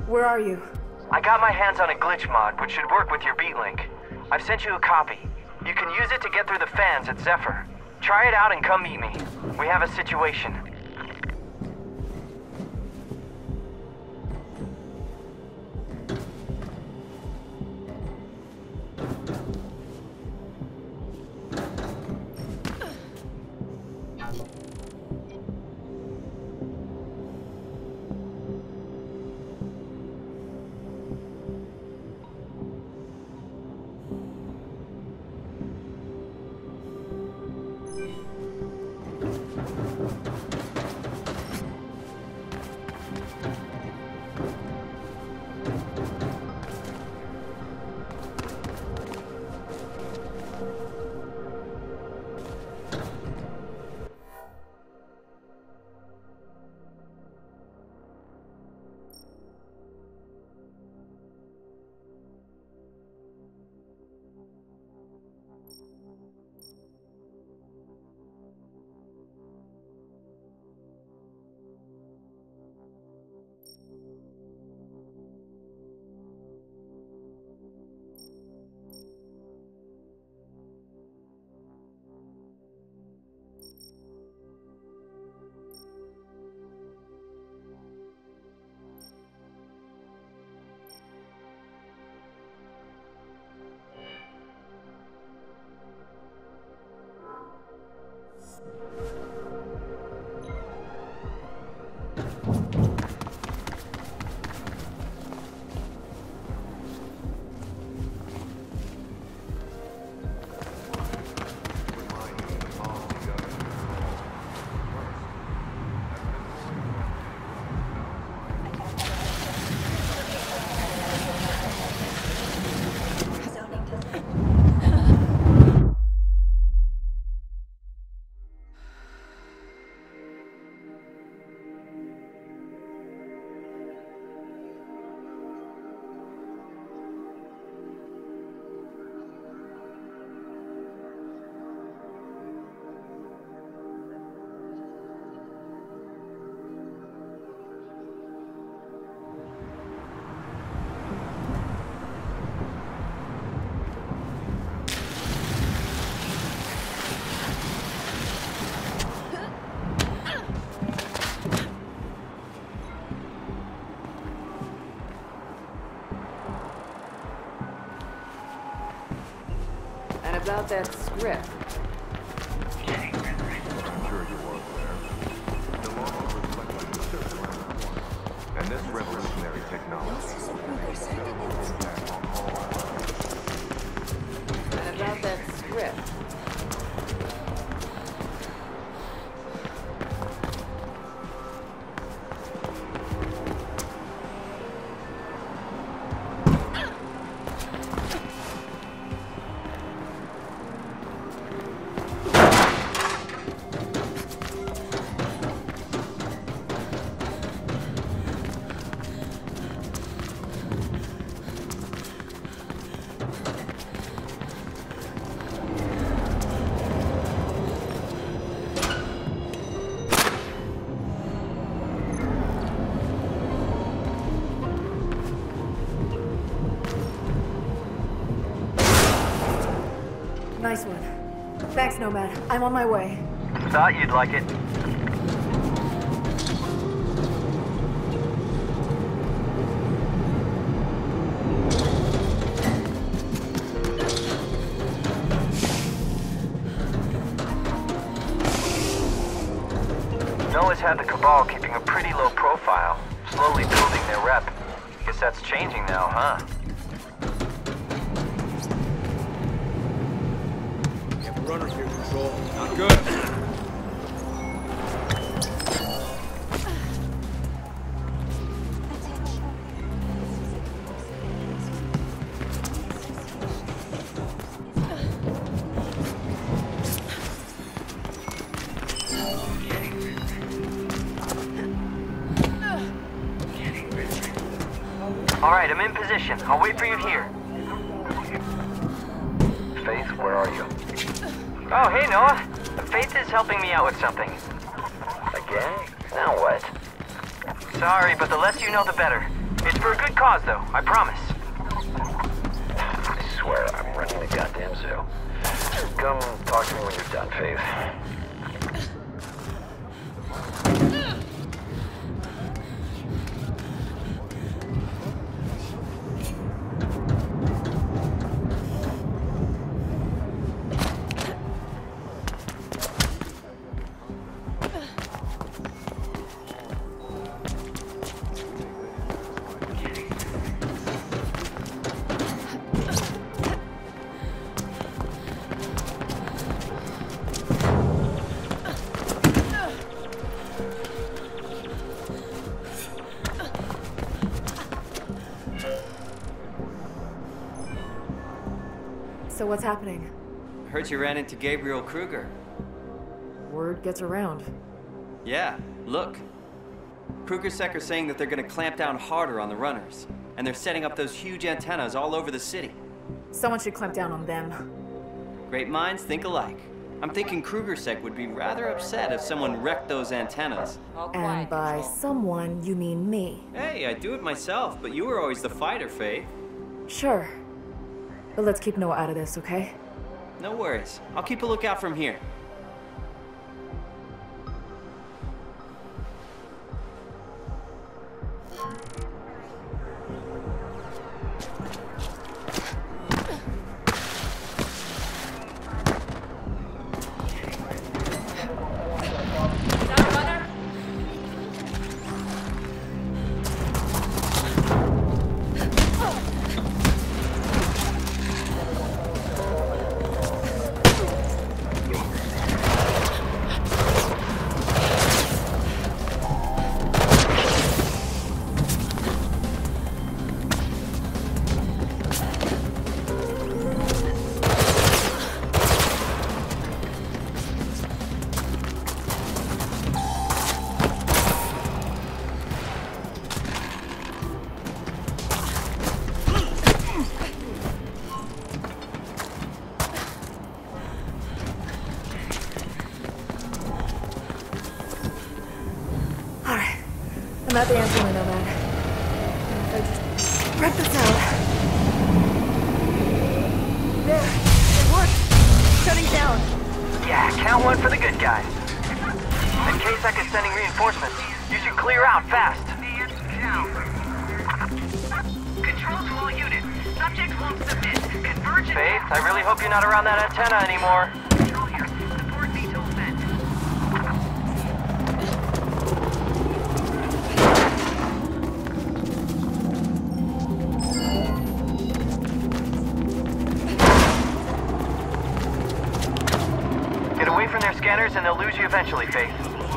Where are you? I got my hands on a glitch mod, which should work with your beat link. I've sent you a copy. You can use it to get through the fans at Zephyr. Try it out and come meet me. We have a situation. About that script. I'm sure you were aware. The law reflects the shift around the corner. And this revolutionary technology And about that script. Nice one. Thanks, Nomad. I'm on my way. Thought you'd like it. Noah's had the Cabal keeping a pretty low profile, slowly building their rep. Guess that's changing now, huh? Runner here, Control. Not good. All right, I'm in position. I'll wait for you here. Faith, where are you? Oh, hey, Noah. Faith is helping me out with something. Again? Now what? Sorry, but the less you know, the better. It's for a good cause, though, I promise. I swear, I'm running the goddamn zoo. Come talk to me when you're done, Faith. So what's happening? I heard you ran into Gabriel Kruger. Word gets around. Yeah, look. KrugerSec are saying that they're gonna clamp down harder on the runners. And they're setting up those huge antennas all over the city. Someone should clamp down on them. Great minds think alike. I'm thinking KrugerSec would be rather upset if someone wrecked those antennas. And by someone, you mean me. Hey, I do it myself, but you were always the fighter, Faith. Sure. But let's keep Noah out of this, okay? No worries. I'll keep a lookout from here. I'm at the answer window, man. If I just rip this out. There, it worked. Shutting down. Yeah, count one for the good guys. In case I is sending reinforcements, you should clear out fast. Control to all units. Subject won't submit. Converge. Faith, I really hope you're not around that antenna anymore. Control here. Support VTOL sent. Get away from their scanners and they'll lose you eventually, Faith.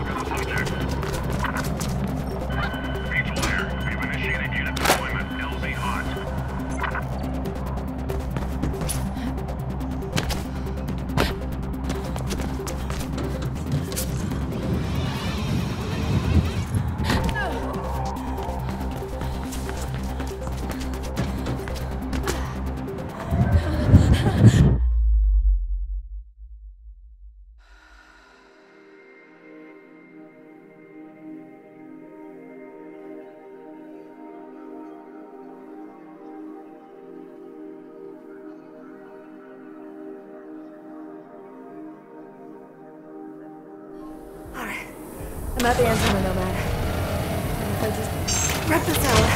I'm at the answer window, man. And if I just rip this out.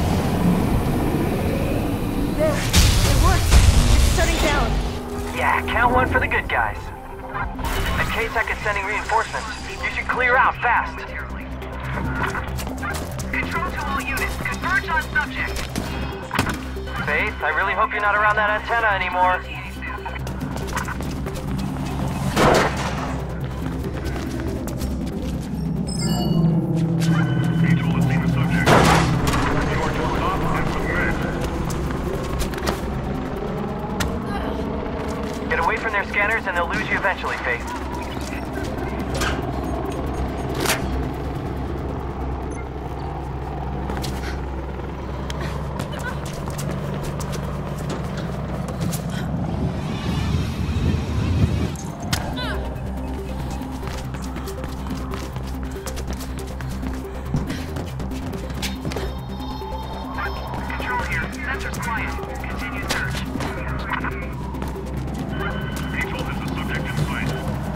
There, it worked. It's shutting down. Yeah, count one for the good guys. In case I is sending reinforcements, you should clear out fast. Control to all units. Converge on subject. Faith, I really hope you're not around that antenna anymore. Get away from their scanners and they'll lose you eventually, Faith. quiet. Continue search. Control, there's a subject in sight.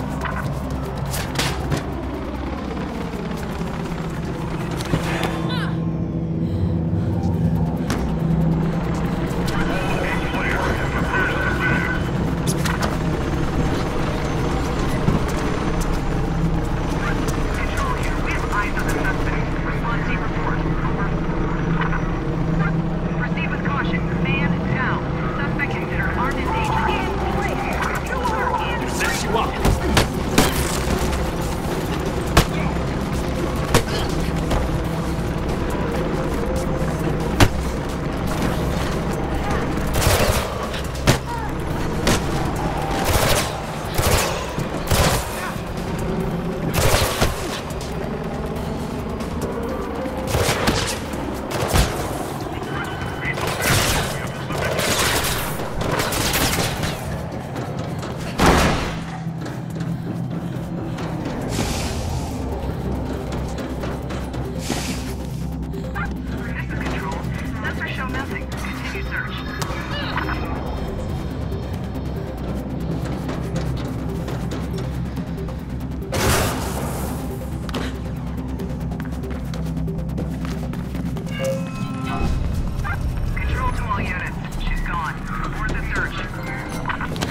Control here. We have eyes on the suspect. Respond team report. Over. Proceed with caution. Man down. Suspect considered armed and dangerous. In place. You are in place. Set you up. This is Control. Sensors show nothing. Continue search. Control to all units. She's gone. Report the search.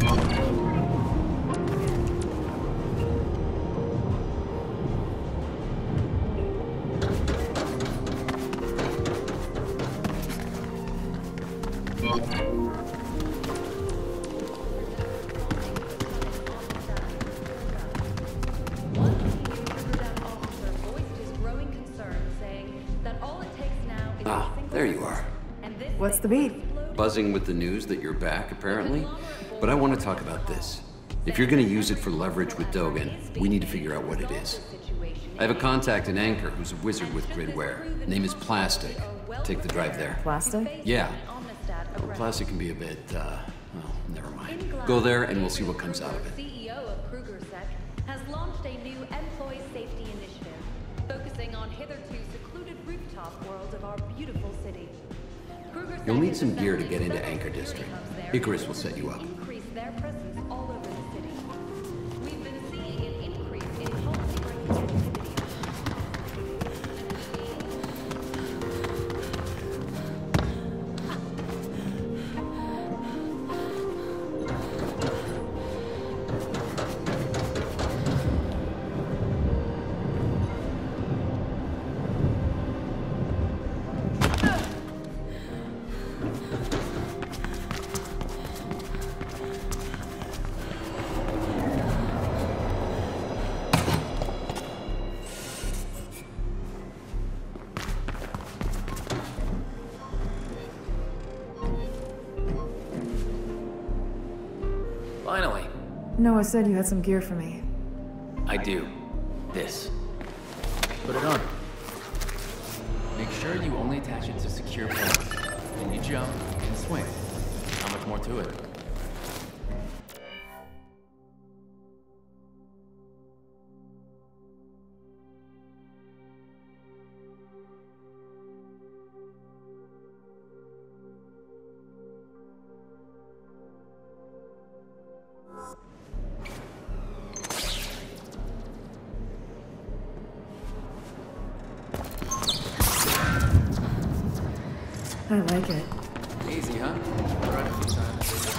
One senior officer voiced his growing concern, saying that all it takes now is Ah, a single there you are. and this What's the thing beat? explodes. Buzzing with the news that you're back, apparently. But I want to talk about this. If you're going to use it for leverage with Dogan, we need to figure out what it is. I have a contact in Anchor who's a wizard with gridware. Name is Plastic. Take the drive there. Plastic? Yeah. Well, Plastic can be a bit, well, never mind. Go there and we'll see what comes out of it. CEO of KrugerSec has launched a new employee safety initiative, focusing on hitherto secluded rooftop world of our beautiful city. KrugerSec You'll need is some gear to assembling get into several Anchor security District. hubs there Icarus will set you up. increase their presence all over the city. We've been seeing an increase in policy-breaking activity. Finally, Noah said you had some gear for me. I do. This. Put it on. Make sure you only attach it to secure points. Then you jump and swing. Not much more to it. I like it. Easy, huh? Tried a few times.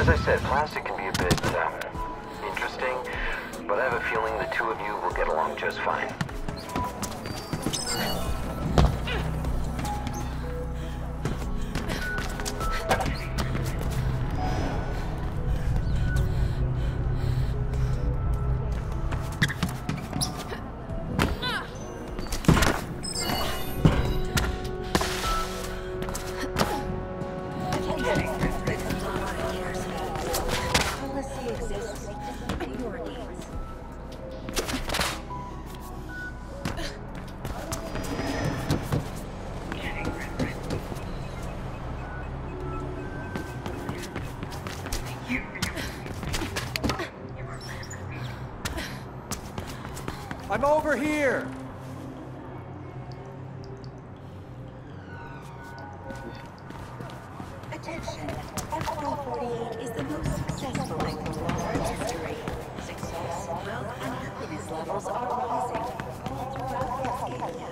As I said, plastic can be a bit, interesting, but I have a feeling the two of you will get along just fine. I'm over here! Attention, F-148 is the most successful explorer in history. Success, wealth, and happiness levels are rising all throughout Cascadia.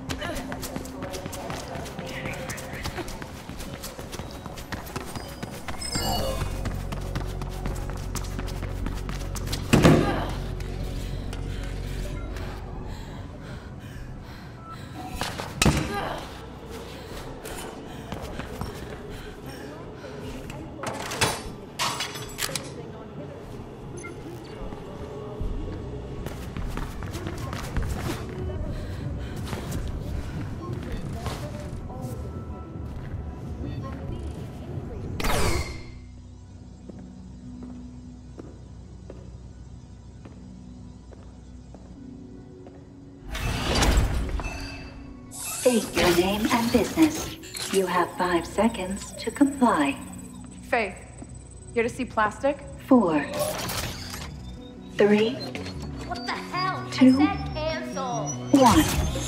State your name and business. You have 5 seconds to comply. Faith, here to see plastic? 4, 3, What the hell? 2, I said cancel. 1.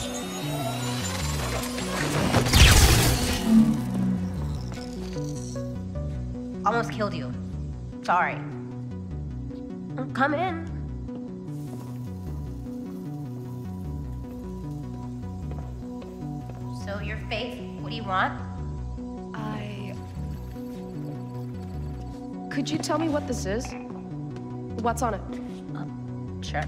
Almost killed you. Sorry. Come in. So you're Faith. What do you want? Could you tell me what this is? What's on it? Sure.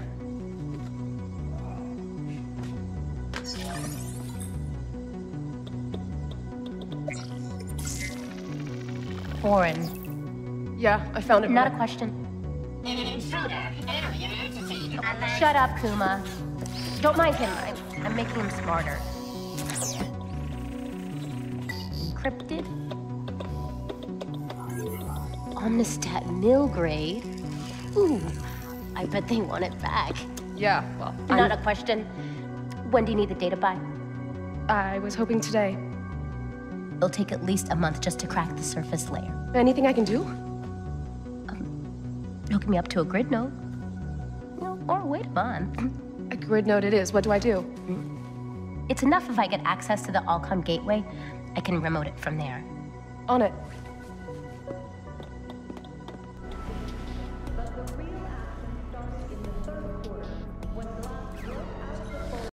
Foreign. Yeah, I found it. Not a question. Shut up, Kuma. Don't mind him. I'm making him smarter. Encrypted. Omnistat mill grade. Ooh, I bet they want it back. Yeah, well, Not a question. When do you need the data by? I was hoping today. It'll take at least a month just to crack the surface layer. Anything I can do? Hook me up to a grid node. Or wait a month. A grid node it is. What do I do? It's enough if I get access to the Alcon gateway. I can remote it from there. On it.